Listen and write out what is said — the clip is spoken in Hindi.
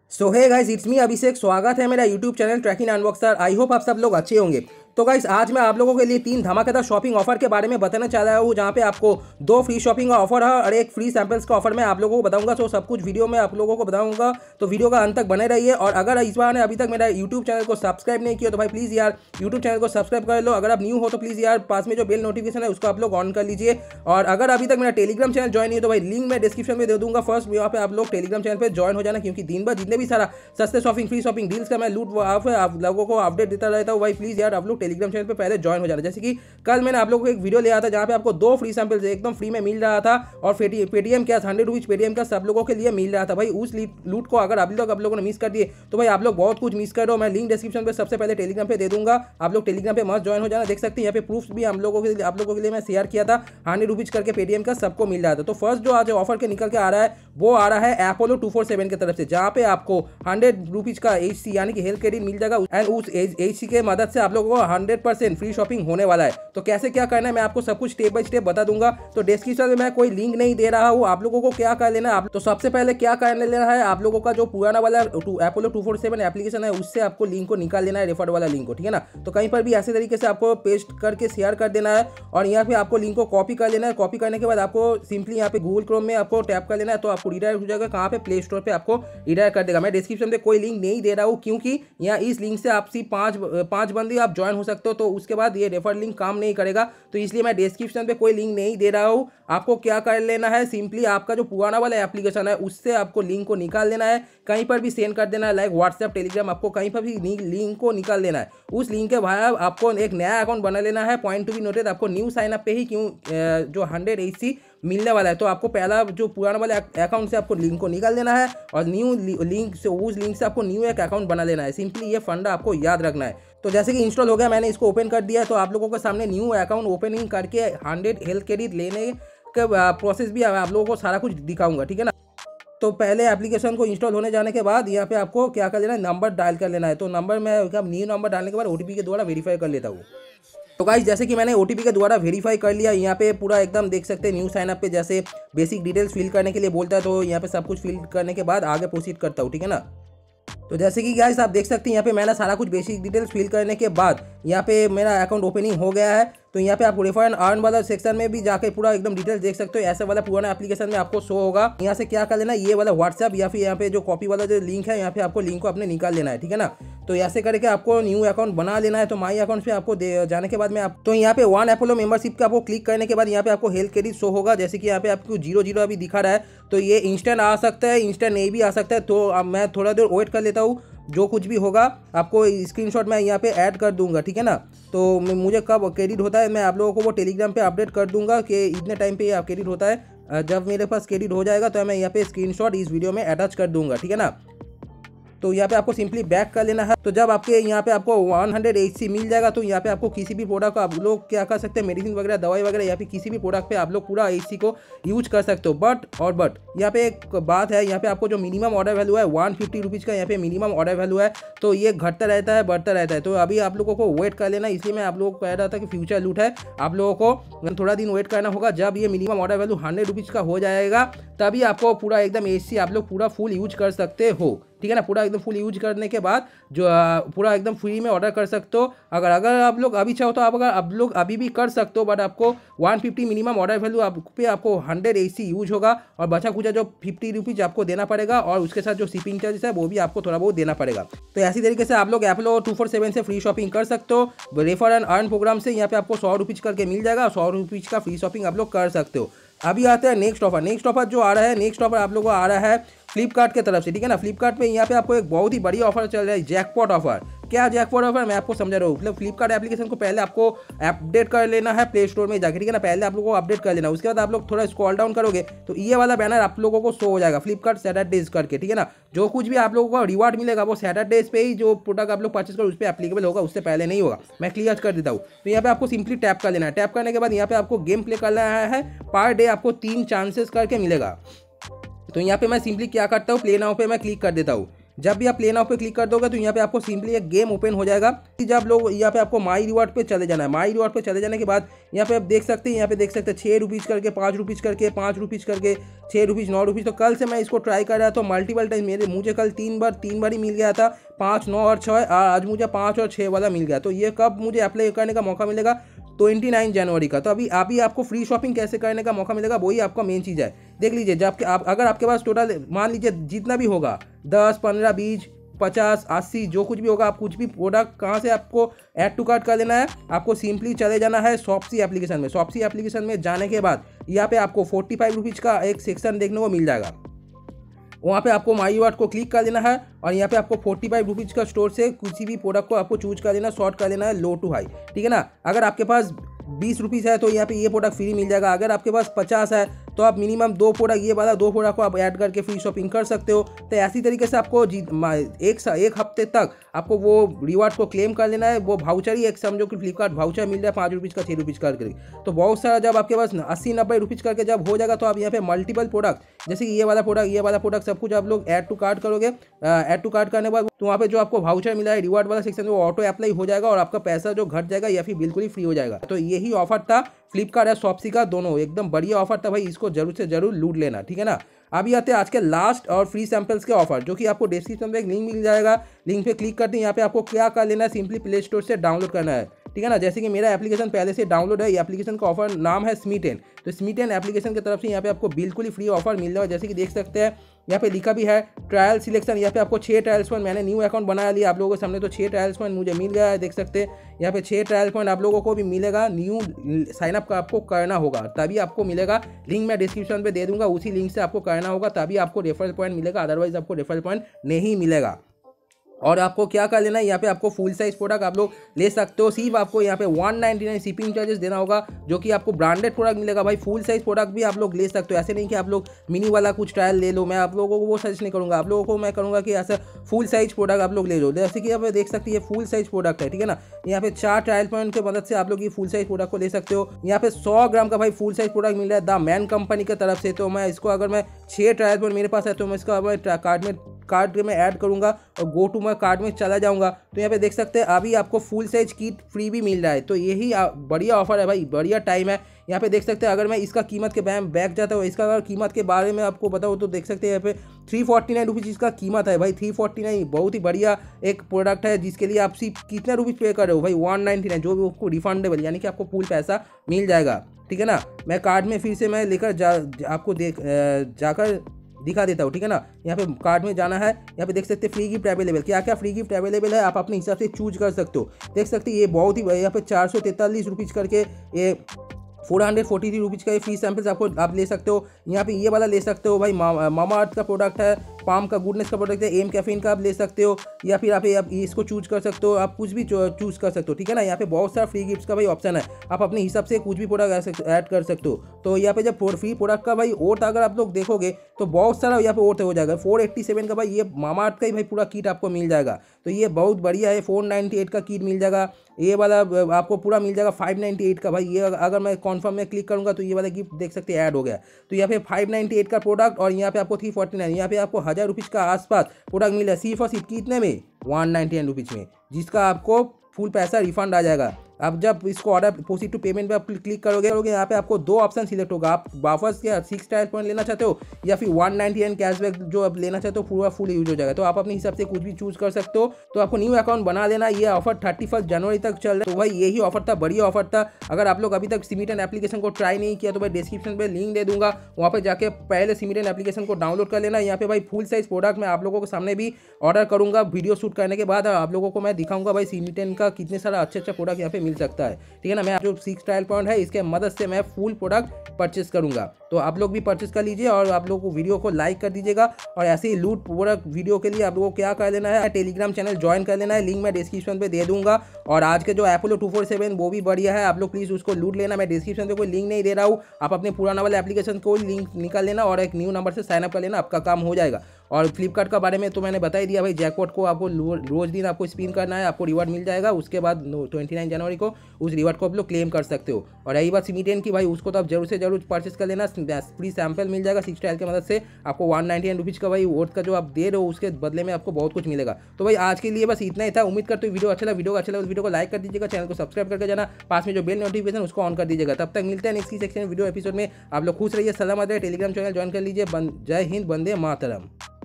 So hey guys, it's me अभिषेक। स्वागत है मेरा YouTube channel tracking unboxer. I hope आप सब लोग अच्छे होंगे। तो गाइस, आज मैं आप लोगों के लिए 3 धमाकेदार शॉपिंग ऑफर के बारे में बताना चाह रहा हूँ, जहाँ पे आपको 2 फ्री शॉपिंग का ऑफर है और एक फ्री सैंपल्स का ऑफर मैं आप लोगों को बताऊंगा। तो सब कुछ वीडियो में आप लोगों को बताऊंगा, तो वीडियो का अंत तक बने रहिए। और अगर इस बार ने अभी तक मेरा यूट्यूब चैनल को सब्सक्राइब नहीं किया तो भाई प्लीज़ यार यूट्यूब चैनल को सब्सक्राइब कर लो। अगर आप न्यू हो तो प्लीज़ यार पास में जो बेल नोटिफिकेशन है उसको आप लोग ऑन कर लीजिए। और अगर अभी तक मेरा टेलीग्राम चैनल ज्वाइन नहीं है तो भाई लिंक मैं डिस्क्रिप्शन में दे दूंगा। फर्स्ट यहाँ पे आप लोग टेलीग्राम चैनल पर ज्वाइन हो जाना, क्योंकि दिन भर जितने भी सारा सस्ते शॉपिंग फ्री शॉपिंग डील्स का मैं लूट आप लोगों को अपडेट देता रहता हूँ। भाई प्लीज़ यार आप लोग टेलीग्राम चैनल पर पहले ज्वाइन हो जाना। जैसे कि कल मैंने आप लोगों को एक वीडियो लिया था जहाँ पे आपको 2 फ्री सैंपल्स एकदम फ्री में मिल रहा था और पेटीएम क्या 100 रुपीज़ पेटीएम का सब लोगों के लिए मिल रहा था। भाई उस लूट को अगर अभी तक आप लोगों ने मिस कर दिए तो भाई आप लोग बहुत कुछ मिस कर रहे हो। मैं लिंक डिस्क्रिप्शन पे सबसे पहले टेलीग्राम पे दे दूंगा, आप लोग टेलीग्राम पे मस्त ज्वाइन हो जाना। देख सकते हैं यहाँ पे प्रूफ भी आप लोगों के लिए मैं शेयर किया था। 100 रुपीज़ करके पेटीएम का सबको मिल रहा था। तो फर्स्ट जो आज ऑफर के निकल के आ रहा है वो आ रहा है अपोलो 247 की तरफ से, जहाँ पे आपको 100 रुपीज़ का एचसी यानी कि हेल्थ क्रेडिट मिल जाएगा। एंड उस एचसी के मदद से आप लोगों को 100% फ्री शॉपिंग होने वाला है। तो कैसे क्या करना है मैं आपको सब कुछ स्टेप बाय स्टेप बता दूंगा। तो डिस्क्रिप्शन में मैं कोई लिंक नहीं दे रहा हूँ, आप लोगों को क्या कर लेना है। तो सबसे पहले क्या कर लेना है, आप लोगों का जो पुराना वाला अपोलो 247 एप्लीकेशन है उससे आपको लिंक को निकाल लेना है, रेफर वाला लिंक को, ठीक है ना। तो कहीं पर भी ऐसे तरीके से आपको पेस्ट करके शेयर कर देना है और यहाँ पे आपको लिंक को कॉपी कर लेना है। कॉपी करने के बाद आपको सिंपली यहाँ पे गूगल क्रोम में आपको टैप कर लेना है, तो आपको रिडायरेक्ट हो जाएगा कहाँ पे, प्ले स्टोर पे आपको रिडायरेक्ट कर देगा। मैं डिस्क्रिप्शन पे कोई लिंक नहीं दे रहा हूँ, क्योंकि यहाँ इस लिंक से आप सिर्फ पाँच बंदे आप ज्वाइन हो सकते हो। तो उसके बाद ये रेफर लिंक काम नहीं करेगा, तो इसलिए मैं डिस्क्रिप्शन पे कोई लिंक नहीं दे रहा हूँ। आपको क्या कर लेना है, सिंपली आपका जो पुराना वाला एप्लीकेशन है उससे आपको लिंक को निकाल लेना है, कहीं पर भी सेंड कर देना है, लाइक व्हाट्सएप टेलीग्राम, आपको कहीं पर भी लिंक को निकाल लेना है। उस लिंक के बाद आपको एक नया अकाउंट बना लेना है। पॉइंट टू बी नोटेड, आपको न्यू साइन अप पे ही क्यों जो 100 एचसी मिलने वाला है, तो आपको पहला जो पुराना वाला अकाउंट से आपको लिंक को निकाल देना है और न्यू लिंक से उस लिंक से आपको न्यू एक अकाउंट बना लेना है। सिंपली ये फंडा आपको याद रखना है। तो जैसे कि इंस्टॉल हो गया, मैंने इसको ओपन कर दिया, तो आप लोगों के सामने न्यू अकाउंट ओपनिंग करके 100 हेल्थ क्रेडिट लेने का प्रोसेस भी आप लोगों को सारा कुछ दिखाऊंगा, ठीक है ना। तो पहले एप्लीकेशन को इंस्टॉल होने जाने के बाद यहाँ पे आपको क्या कर लेना है, नंबर डायल कर लेना है। तो नंबर मैं न्यू नंबर डालने के बाद ओटीपी के द्वारा वेरीफाई कर लेता हूँ। तो गाइस, जैसे कि मैंने ओटीपी के द्वारा वेरीफाई कर लिया, यहाँ पे पूरा एकदम देख सकते हैं न्यू साइन अप पे जैसे बेसिक डिटेल्स फिल करने के लिए बोलता है, तो यहाँ पे सब कुछ फिल करने के बाद आगे प्रोसीड करता हूँ, ठीक है ना। तो जैसे कि गाइस आप देख सकते हैं यहाँ पे मैंने सारा कुछ बेसिक डिटेल्स फिल करने के बाद यहाँ पे मेरा अकाउंट ओपनिंग हो गया है। तो यहाँ पे आपको रेफर एंड अर्न वाला सेक्शन में भी जाके पूरा एकदम डिटेल्स देख सकते हो। ऐसे वाला पुराना एप्लीकेशन में आपको शो होगा। यहाँ से क्या कर लेना, ये वाला व्हाट्सएप या फिर यहाँ पे जो कॉपी वाला जो लिंक है, यहाँ पे आपको लिंक को अपने निकाल लेना है, ठीक है ना। तो ऐसे करके आपको न्यू अकाउंट बना लेना है। तो माई अकाउंट पे आपको जाने के बाद में आप तो यहाँ पे वन अपोलो मेंबरशिप का आपको क्लिक करने के बाद यहाँ पे आपको हेल्थ क्रेडिट शो होगा। जैसे कि यहाँ पे आपको 0 अभी दिखा रहा है, तो ये इंस्टेंट आ सकता है, इंस्टेंट नहीं भी आ सकता है। तो अब मैं थोड़ा देर वेट कर लेता हूँ, जो कुछ भी होगा आपको स्क्रीनशॉट मैं यहाँ पे ऐड कर दूंगा, ठीक है ना। तो मुझे कब क्रेडिट होता है मैं आप लोगों को वो टेलीग्राम पे अपडेट कर दूंगा कि इतने टाइम पे ये क्रेडिट होता है। जब मेरे पास क्रेडिट हो जाएगा तो मैं यहाँ पे स्क्रीनशॉट इस वीडियो में अटैच कर दूंगा, ठीक है ना। तो यहाँ पे आपको सिंपली बैक कर लेना है। तो जब आपके यहाँ पे आपको 100 एचसी मिल जाएगा तो यहाँ पे आपको किसी भी प्रोडक्ट को आप लोग क्या कर सकते हैं, मेडिसिन वगैरह दवाई वगैरह या फिर किसी भी प्रोडक्ट पे आप लोग पूरा एचसी को यूज कर सकते हो। बट यहाँ पे एक बात है, यहाँ पे आपको जो मिनिमम ऑर्डर वैल्यू है 150 रुपीज़ का यहाँ पे मिनिमम ऑर्डर वैल्यू है। तो ये घटता रहता है, बढ़ता रहता है। तो अभी आप लोगों को वेट कर लेना, इसलिए मैं आप लोगों को कह रहा था कि फ्यूचर लूट है, आप लोगों को थोड़ा दिन वेट करना होगा। जब ये मिनिमम ऑर्डर वैल्यू 100 रुपीज़ का हो जाएगा तभी आपको पूरा एकदम एचसी आप लोग पूरा फुल यूज कर सकते हो, ठीक है ना। पूरा एकदम फुल यूज करने के बाद जो पूरा एकदम फ्री में ऑर्डर कर सकते हो। अगर आप लोग अभी चाहो तो आप लोग अभी भी कर सकते हो, बट आपको 150 मिनिमम ऑर्डर वैल्यू आपको 100 एसी यूज होगा और बचा कुचा जो 50 रुपीज़ आपको देना पड़ेगा और उसके साथ जो शिपिंग चार्जेस है वो भी आपको थोड़ा बहुत देना पड़ेगा। तो ऐसी तरीके से आप लोग अपोलो 247 से फ्री शॉपिंग कर सकते हो। रेफर एंड अर्न प्रोग्राम से यहाँ पे आपको 100 रुपीज़ करके मिल जाएगा, 100 रुपीज़ का फ्री शॉपिंग आप लोग कर सकते हो। अभी आते हैं नेक्स्ट ऑफर। नेक्स्ट ऑफर जो आ रहा है, नेक्स्ट ऑफर आप लोगों को आ रहा है फ्लिपकार्ट की तरफ से, ठीक है ना। फ्लिपकार्ट पे यहाँ पे आपको एक बहुत ही बड़ी ऑफर चल रहा है, जैकपॉट ऑफर। क्या जैकपॉट ऑफर मैं आपको समझा रहा हूँ। मतलब फ्लिपकार्ट एप्लीकेशन को पहले आपको अपडेट कर लेना है प्ले स्टोर में जाकर, ठीक है ना। पहले आप लोगों को अपडेट कर लेना, उसके बाद आप लोग थोड़ा स्क्रॉल डाउन करोगे तो ये वाला बैनर आप लोगों को शो हो जाएगा, फ्लिपकार्ट सैटरडेज करके, ठीक है ना। जो कुछ भी आप लोगों को रिवार्ड मिलेगा वो सैटरडेज पे ही जो प्रोडक्ट आप लोग परचेज करो उस पर एप्लीकेबल होगा, उससे पहले नहीं होगा। मैं क्लियर कर देता हूँ। तो यहाँ पे आपको सिंपली टैप कर लेना है। टैप करने के बाद यहाँ पे आपको गेम प्ले करना है। पर डे आपको 3 चांसेस करके मिलेगा। तो यहाँ पे मैं सिंपली क्या करता हूँ, प्ले नाउ पे मैं क्लिक कर देता हूँ। जब भी आप प्ले नाउ पे क्लिक कर दोगे तो यहाँ पे आपको सिंपली एक गेम ओपन हो जाएगा। जब लोग यहाँ पे आपको माई रिवॉर्ड पे चले जाना है। माई रिवॉर्ड पे चले जाने के बाद यहाँ पे आप देख सकते हैं, यहाँ पे देख सकते हैं 6 रुपीज़ करके, 5 रुपीज़ करके, 5 रुपीज़ करके, 6 रुपीज़, 9 रुपीज़। तो कल से मैं इसको ट्राई कर रहा था मल्टीपल टाइम, मुझे कल 3 बार ही मिल गया था, 5, 9 और 6। आज मुझे 5 और 6 वाला मिल गया। तो ये कब मुझे अप्लाई करने का मौका मिलेगा? 29 जनवरी का। तो अभी आपको फ्री शॉपिंग कैसे करने का मौका मिलेगा, वही आपका मेन चीज़ है। देख लीजिए, जब अगर आपके पास टोटल मान लीजिए जितना भी होगा 10, 15, 20, 50, 80 जो कुछ भी होगा, आप कुछ भी प्रोडक्ट कहाँ से आपको ऐड टू कार्ट कर लेना है, आपको सिंपली चले जाना है शॉप्सी एप्लीकेशन में। शॉप्सी एप्लीकेशन में जाने के बाद यहाँ पे आपको 45 रुपीज़ का एक सेक्शन देखने को मिल जाएगा। वहाँ पे आपको माई रिवॉर्ड को क्लिक कर देना है और यहाँ पे आपको 45 रुपीज़ का स्टोर से किसी भी प्रोडक्ट को आपको चूज कर लेना, शॉर्ट कर लेना है लो टू हाई, ठीक है ना। अगर आपके पास 20 रुपीज़ है तो यहाँ पे ये प्रोडक्ट फ्री मिल जाएगा। अगर आपके पास 50 है तो आप मिनिमम 2 प्रोडक्ट, ये वाला 2 प्रोडक्ट को आप ऐड करके फ्री शॉपिंग कर सकते हो। तो ऐसी तरीके से आपको एक हफ्ते तक आपको वो रिवार्ड को क्लेम कर लेना है। वो वाउचर ही एक समझो कि फ्लिपकार्ट वाउचर मिल रहा है 5 रुपीज़ का, 6 रुपीज़ करके। तो बहुत सारा जब आपके पास 80-90 रुपीज़ करके जब हो जाएगा तो आप यहाँ पे मल्टीपल प्रोडक्ट, जैसे कि ये वाला प्रोडक्ट सब कुछ आप लोग ऐड टू कार्ट करोगे। ऐड टू कार्ट करने के बाद तो वहाँ पे जो आपको वाउचर मिला है रिवार्ड वाला सेक्शन, वो ऑटो अप्लाई हो जाएगा और आपका पैसा जो घट जाएगा या फिर बिल्कुल ही फ्री हो जाएगा। तो यही ऑफर था फ्लिपकार्ट और शॉप्सी का, दोनों एकदम बढ़िया ऑफर था भाई। इसको जरूर से जरूर लूट लेना, ठीक है ना। अभी आते हैं आज के लास्ट और फ्री सैंपल्स के ऑफर, जो कि आपको डिस्क्रिप्शन में एक लिंक मिल जाएगा। लिंक पे क्लिक करते हैं, यहाँ पे आपको क्या कर लेना है, सिंपली प्ले स्टोर से डाउनलोड करना है, ठीक है ना। जैसे कि मेरा एप्लीकेशन पहले से डाउनलोड है। ये एप्लीकेशन का ऑफर नाम है स्मी10। तो स्मी10 एप्लीकेशन की तरफ से यहाँ पे आपको बिल्कुल ही फ्री ऑफर मिल रहा है। जैसे कि देख सकते हैं यहाँ पे लिखा भी है ट्रायल सिलेक्शन। यहाँ पे आपको 6 ट्रायल्स पॉइंट, मैंने न्यू अकाउंट बना लिया आप लोगों के सामने, तो 6 ट्रायल्स पॉइंट मुझे मिल गया है। देख सकते हैं यहाँ पे 6 ट्रायल पॉइंट आप लोगों को भी मिलेगा। न्यू साइनअप का आपको करना होगा तभी आपको मिलेगा। लिंक मैं डिस्क्रिप्शन पे दे दूंगा, उसी लिंक से आपको करना होगा तभी आपको रेफरल पॉइंट मिलेगा, अदरवाइज आपको रेफरल पॉइंट नहीं मिलेगा। और आपको क्या कर लेना है, यहाँ पे आपको फुल साइज प्रोडक्ट आप लोग ले सकते हो। सिर्फ आपको यहाँ पे 199 शिपिंग चार्जेस देना होगा, जो कि आपको ब्रांडेड प्रोडक्ट मिलेगा भाई। फुल साइज प्रोडक्ट भी आप लोग ले सकते हो, ऐसे नहीं कि आप लोग मिनी वाला कुछ ट्रायल ले लो। मैं आप लोगों को वो सजेस्ट नहीं करूँगा, आप लोगों को मैं करूँगा कि ऐसा फुल साइज प्रोडक्ट आप लोग ले लो। जैसे कि आप देख सकते हैं ये फुल साइज प्रोडक्ट है, ठीक है ना। यहाँ पे 4 ट्रायल पॉइंट की मदद से आप लोग ये फुल साइज प्रोडक्ट को ले सकते हो। यहाँ पे 100 ग्राम का भाई फुल साइज प्रोडक्ट मिल रहा है द मैन कंपनी की तरफ से। तो मैं इसको, अगर मैं 6 ट्रायल पॉइंट मेरे पास है तो मैं इसका कार्ड में ऐड करूंगा और गो टू माय कार्ड में चला जाऊंगा। तो यहाँ पे देख सकते हैं अभी आपको फुल साइज किट फ्री भी मिल रहा है। तो यही बढ़िया ऑफर है भाई, बढ़िया टाइम है। यहाँ पे देख सकते हैं अगर मैं इसका कीमत के बैक जाता हूँ, इसका अगर कीमत के बारे में आपको बताऊँ तो देख सकते हैं यहाँ पे 349 रुपीज़ इसका कीमत है भाई। 349 बहुत ही बढ़िया एक प्रोडक्ट है, जिसके लिए आप सिर्फ कितने रुपीज़ पे कर रहे हो भाई, 199, जो भी आपको रिफंडेबल, यानी कि आपको फुल पैसा मिल जाएगा, ठीक है ना। मैं कार्ड में फिर से मैं लेकर आपको जाकर दिखा देता हूँ, ठीक है ना। यहाँ पे कार्ड में जाना है, यहाँ पे देख सकते हैं फ्री गिफ्ट अवेलेबल, क्या क्या फ्री गिफ्ट अवेलेबल है आप अपने हिसाब से चूज कर सकते हो। देख सकते हैं ये बहुत ही, यहाँ पे 443 रुपीज़ करके ये 443 रुपीज़ का ये फ्री सैंपल्स आप ले सकते हो। यहाँ पे ये वाला ले सकते हो भाई, मामा अर्थ का प्रोडक्ट है, पाम का गुडनेस का प्रोडक्ट है, एम कैफीन का आप ले सकते हो, या फिर आप इसको चूज कर सकते हो, आप कुछ भी चूज कर सकते हो, ठीक है ना। यहाँ पे बहुत सारा फ्री गिफ्ट्स का भाई ऑप्शन है, आप अपने हिसाब से कुछ भी प्रोडक्ट ऐड कर सकते हो। तो यहाँ पे जब फ्री प्रोडक्ट का भाई ओट अगर आप लोग देखोगे तो बहुत सारा यहाँ पे ओट हो जाएगा। 487 का भाई ये मामा अर्थ का ही भाई पूरा किट आपको मिल जाएगा। तो ये बहुत बढ़िया है। 498 का किट मिल जाएगा, ये वाला आपको पूरा मिल जाएगा 598 का भाई। ये अगर मैं कॉन्फर्म में क्लिक करूँगा तो ये वाला गिफ्ट देख सकते हैं ऐड हो गया। तो यहाँ पे 598 का प्रोडक्ट और यहाँ पे आपको 349, यहाँ पे आपको 1000 रुपीज़ का आसपास प्रोडक्ट मिला सिर्फ और सिर्फ कितने में, 199 रुपीज़ में, जिसका आपको फुल पैसा रिफंड आ जाएगा। अब जब इसको ऑर्डर प्रोसीड टू पेमेंट पे आप क्लिक करोगे यहाँ पे आपको 2 ऑप्शन सिलेक्ट होगा, आप वापस क्या 6 ट्रायल पॉइंट लेना चाहते हो या फिर 199 कैशबैक जो आप लेना चाहते हो पूरा फुल यूज हो जाएगा। तो आप अपने हिसाब से कुछ भी चूज कर सकते हो। तो आपको न्यू अकाउंट बना लेना। ये ऑफर 31 जनवरी तक चल रहा है। तो भाई यही ऑफर था, बढ़िया ऑफर था। अगर आप लोग अभी तक स्मी10 एप्लीकेशन को ट्राई नहीं किया तो भाई डिस्क्रिप्शन पे लिंक दे दूंगा, वहाँ पे जाके पहले स्मी10 एप्लीकेशन को डाउनलोड कर लेना। यहाँ पे भाई फुल साइज प्रोडक्ट मैं आप लोगों के सामने भी ऑर्डर करूंगा वीडियो शूट करने के बाद, आप लोगों को मैं दिखाऊंगा भाई स्मी10 का कितने सारा अच्छा प्रोडक्ट यहाँ पे मिल सकता है, ठीक है ना। मैं जो 6 ट्रायल पॉइंट है इसके मदद से मैं फुल प्रोडक्ट परचेस करूंगा। तो आप लोग भी परचेस कर लीजिए और आप लोग को वीडियो को लाइक कर दीजिएगा। और ऐसे ही लूट प्रोडक्ट वीडियो के लिए आप लोगों को क्या कर लेना है, टेलीग्राम चैनल ज्वाइन कर लेना है, लिंक मैं डिस्क्रिप्शन पे दे दूंगा। और आज के जो अपोलो 247 वो भी बढ़िया है, आप लोग प्लीज़ उसको लूट लेना। मैं डिस्क्रिप्शन पे कोई लिंक नहीं दे रहा हूँ, आप अपने पुराना वाले एप्लीकेशन को लिंक निकाल लेना और एक न्यू नंबर से साइनअप कर लेना, आपका काम हो जाएगा। और फ्लिपकार्ट का बारे में तो मैंने बता ही दिया भाई, जैकपॉट को आपको रोज दिन आपको स्पिन करना है, आपको रिवार्ड मिल जाएगा। उसके बाद 29 जनवरी को उस रिवार्ड को आप लोग क्लेम कर सकते हो। और रही बात सिमिटेन की, भाई उसको तो आप जरूर से जरूर परचेस कर लेना, फ्री सैंपल मिल जाएगा 6 टाइल की मदद से। आपको 199 रुपीज़ का भाई वोट का जो आप दे रहे हो उसके बदले में आपको बहुत कुछ मिलेगा। तो भाई आज के लिए बस इतना ही था। उम्मीद करते हो वीडियो अच्छा लगा, वीडियो को लाइक कर दीजिएगा, चैनल को सब्सक्राइब करके जाना, पास में जो बेल नोटिफिकेशन उसको ऑन कर दीजिएगा। तब तक मिलते हैं नेक्स्ट सेक्शन वीडियो एपिसोड में। आप लोग खुश रहिए, सलामत रहिए, टेलीग्राम चैनल ज्वाइन कर लीजिए। जय हिंद, वंदे मातरम।